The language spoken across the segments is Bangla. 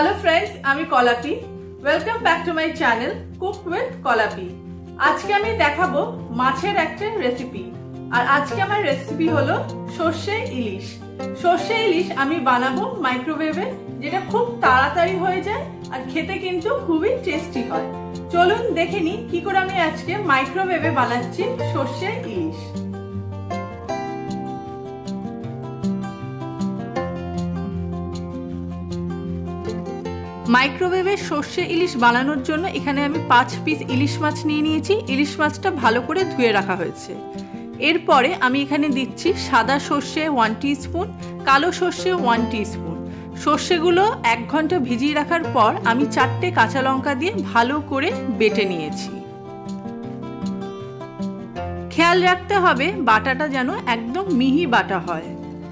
हेलो फ्रेंड्स आमी Kalapi welcome back to my channel cook with Kalapi. आज के आमी देखाबो माछेर एकटा रेसिपि और आज के आमार रेसिपि हलो सर्षे इलिश। सर्षे इलिश आमी बानाबो माइक्रोवेवे जेटा खूब ताड़ाताड़ी हये जाय और खेते किन्तु खूबई टेस्टी हय। चलुन देखे नि कि करे आमी आजके माइक्रोवेवे बानाच्छि सर्षे इलिश। माइक्रोवेवे सर्षे इलिश बानानोर जोन्नो एखाने आमी 5 पिस इलिश माछ निये नियेछि। इलिश माछटा भालो करे धुए राखा हयेछे। एरपरे आमी एखाने दिচ্ছি सादा सर्षे 1 टीस्पुन, कालो सर्षे 1 टीस्पुन। सर्षेगुलो 1 घंटा भिजिए राखार पर आमी 4टे काँचा लंका दिए भालो करे बेटे नियेछि। खेयाल राखते हबे बाटाटा जेन एकदम मिहि बाटा हय।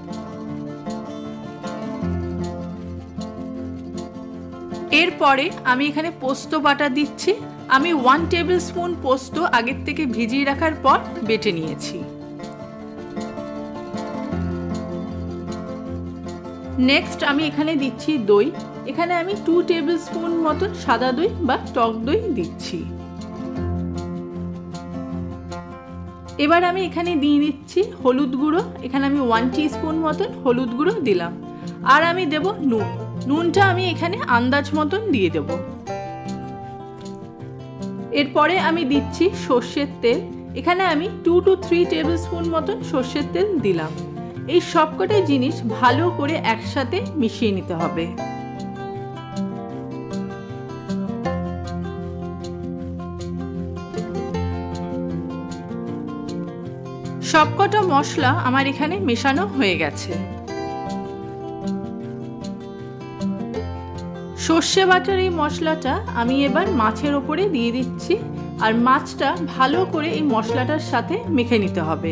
एरपरे आमी एखाने पोस्तो बाटा दिচ্ছি। आमी 1 टेबिल स्पून पोस्तो आगे थेके भिजिए राखार पर बेटे निয়েছি। नेक्स्ट आमी एखाने दिচ্ছি दई। एखाने आमी 2 टेबिल स्पून मतन सादा दई बा टक दई दिচ্ছি। एबार आमी एखाने दिए दिচ্ছি हलुद गुঁড়ো। एखाने आमी 1 टीस्पुन मतन हलुद गुঁড়ো दिलाम और आमी देব নুন। নুনটা আমি এখানে আন্দাজ মতন দিয়ে দেব। এরপরে আমি দিচ্ছি সরষের তেল। এখানে আমি 2 to 3 টেবিল স্পুন মতন সরষের তেল দিলাম। এই সবকটা জিনিস ভালো করে একসাথে মিশিয়ে নিতে হবে। সবকটা মশলা আমার এখানে মেশানো হয়ে গেছে। সর্ষে বাটার এই মশলাটা আমি এবার মাছের উপরে দিয়ে দিচ্ছি আর মাছটা ভালো করে এই মশলাটার সাথে মেখে নিতে হবে।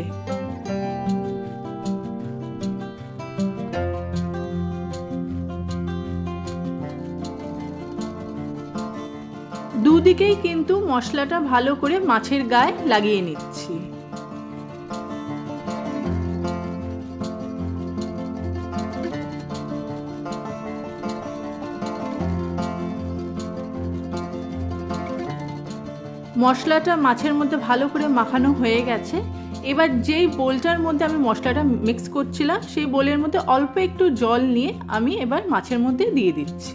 দুদিকেই কিন্তু মশলাটা ভালো করে মাছের গায়ে লাগিয়ে নিচ্ছি। মশলাটা মাছের মধ্যে ভালো করে মাখানো হয়ে গেছে। এবার যেই বোলটার মধ্যে আমি মশলাটা মিক্স করছিলাম সেই বোলের মধ্যে অল্প একটু জল নিয়ে আমি এবার মাছের মধ্যে দিয়ে দিচ্ছি।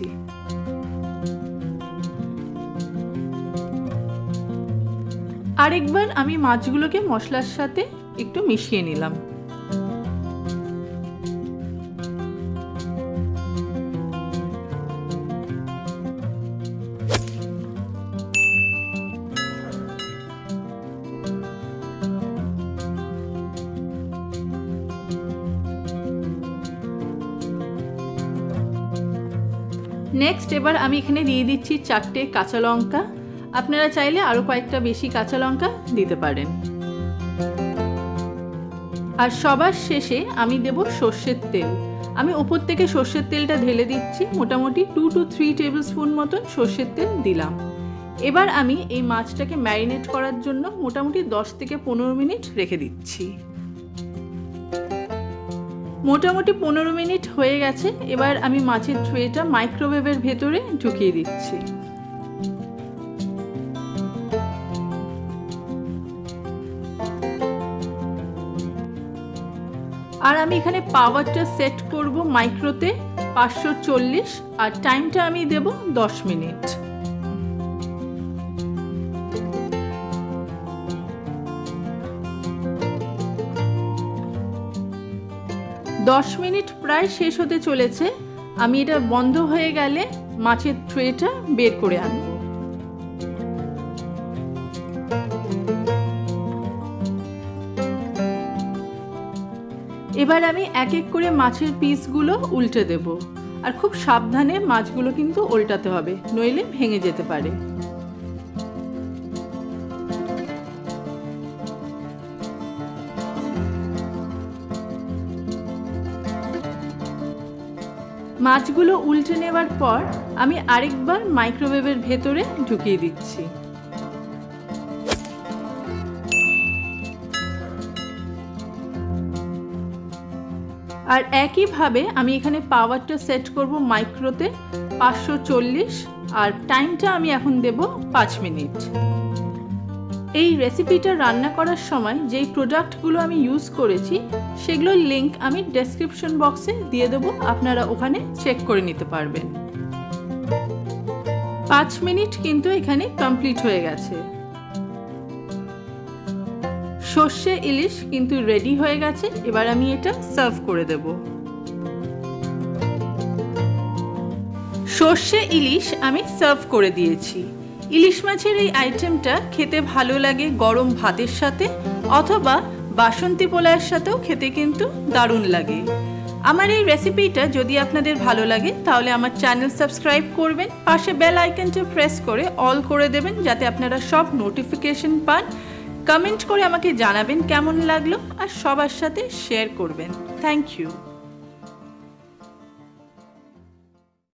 আরেকবার আমি মাছগুলোকে মশলার সাথে একটু মিশিয়ে নিলাম। नेक्स्ट एबार आमी एखाने दिए दिচ্ছি 4টে কাঁচা লঙ্কা। আপনারা চাইলে আরো কয়েকটা বেশি কাঁচা লঙ্কা দিতে পারেন। আর সবার শেষে আমি দেব সরষের তেল। আমি উপর থেকে সরষের তেলটা ঢেলে দিচ্ছি। মোটামুটি 2 to 3 টেবিল স্পুন মতন সরষের তেল দিলাম। এবার আমি এই মাছটাকে ম্যারিনেট করার জন্য মোটামুটি 10 থেকে 15 মিনিট রেখে দিচ্ছি। মোটামুটি 15 মিনিট হয়ে গেছে। এবার আমি মাছের ট্রেটা মাইক্রোওয়েভের ভেতরে ঢুকিয়ে দিচ্ছি। আর আমি এখানে পাওয়ারটা সেট করব মাইক্রোতে 540 আর টাইমটা আমি দেব 10 মিনিট। दस मिनट प्राय शेष होते चलेছে। আমি এটা বন্ধ হয়ে গেলে মাছের ট্রেটা বের করে আনবো। এবার আমি এক এক করে মাছের পিসগুলো উল্টে দেব আর খুব সাবধানে মাছগুলো কিন্তু উল্টাতে হবে, নইলে ভেঙে যেতে পারে। মাছগুলো উল্টে নেবার পর আমি আরেকবার মাইক্রোওয়েভের ভেতরে ঢুকিয়ে দিচ্ছি। আর একইভাবে আমি এখানে পাওয়ারটা সেট করব মাইক্রোতে 540 আর টাইমটা আমি এখন দেব 5 মিনিট। এই রেসিপিটা রান্না করার সময় যেই প্রোডাক্টগুলো আমি ইউজ করেছি সেগুলোর লিংক আমি ডেসক্রিপশন বক্সে দিয়ে দেবো, আপনারা ওখানে চেক করে নিতে পারবেন। 5 মিনিট কিন্তু এখানে কমপ্লিট হয়ে গেছে। সর্ষে ইলিশ কিন্তু রেডি হয়ে গেছে। এবার আমি এটা সার্ভ করে দেব। সর্ষে ইলিশ আমি সার্ভ করে দিয়েছি। ইলিশ মাছের এই আইটেমটা খেতে ভালো লাগে গরম ভাতের সাথে অথবা বাসন্তী পোলাওয়ের সাথেও খেতে কিন্তু দারুণ লাগে। আমার এই রেসিপিটা যদি আপনাদের ভালো লাগে তাহলে আমার চ্যানেল সাবস্ক্রাইব করবেন, পাশে বেল আইকনটা প্রেস করে অল করে দেবেন যাতে আপনারা সব নোটিফিকেশন পান। কমেন্ট করে আমাকে জানাবেন কেমন লাগলো আর সবার সাথে শেয়ার করবেন। Thank you.